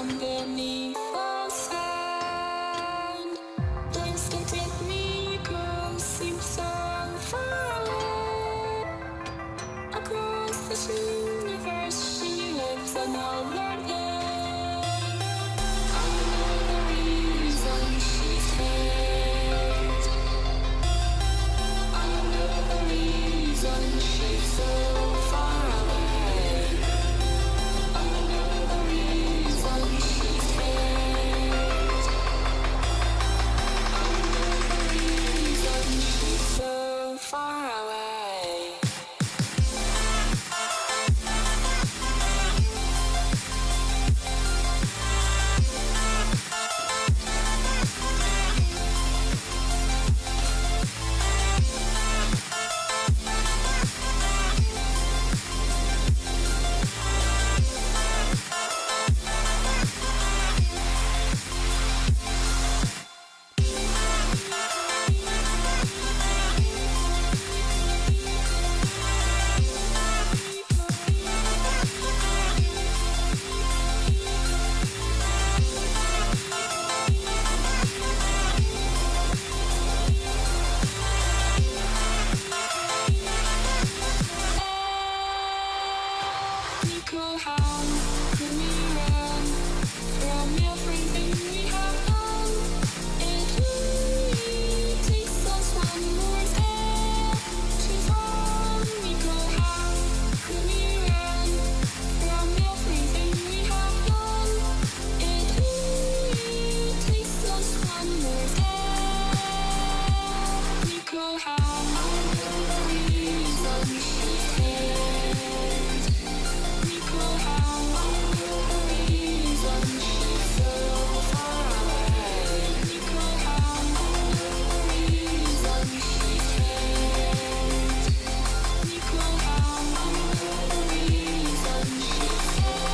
underneath the sun. Please don't take me, girl, seems so far away. Across this universe, she lives another day. I know the reason she's hate. I know the reason she's so far away. I know the reason she's hate. I know the reason she's so far away. How could we run from everything we have done? It only takes us one more step to fall. Nico, how could we run from everything we have done? It only takes us one more step. Nico, how the reason she's hate. Nico, how the reason she's so far away. Nico, how the reason she's hate. Nico, how the reason she's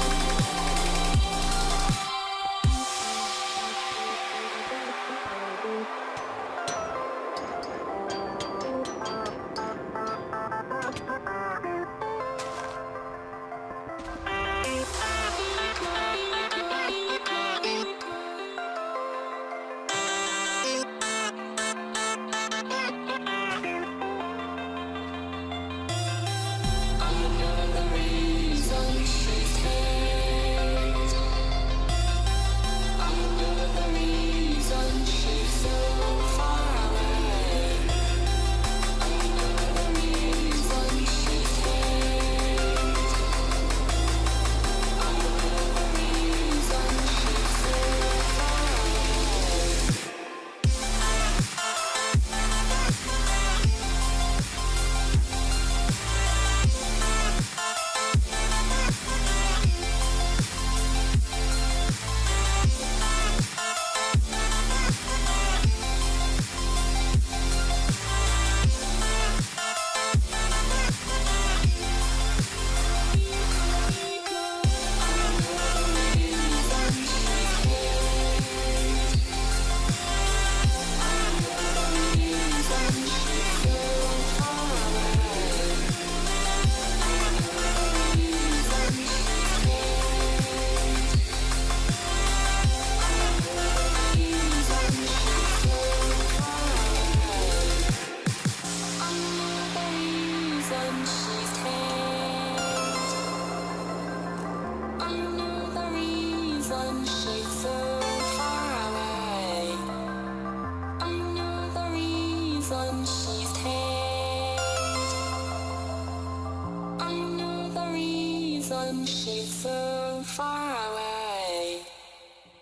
she's so far away.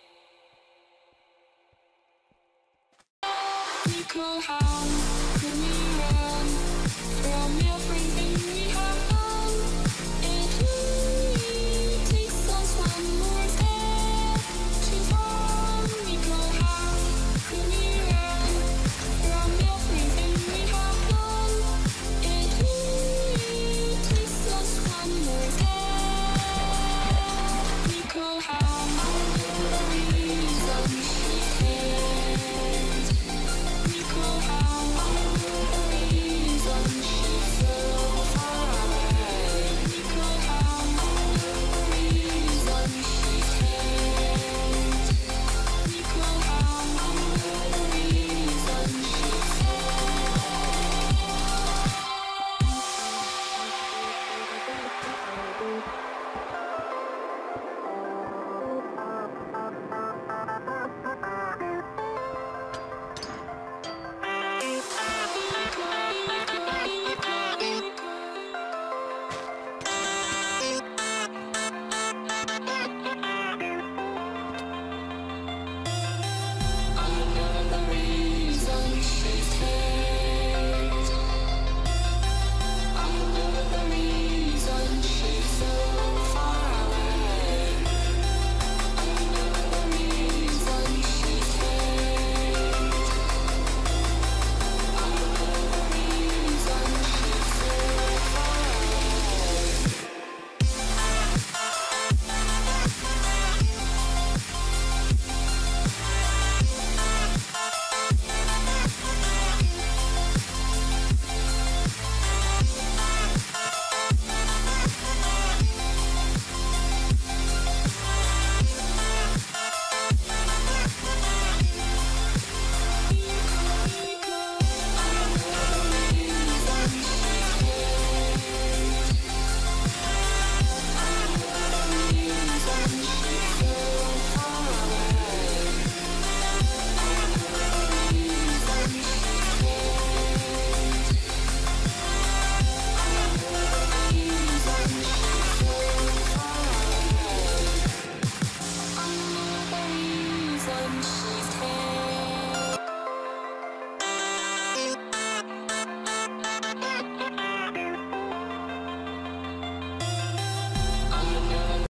Nico, how could we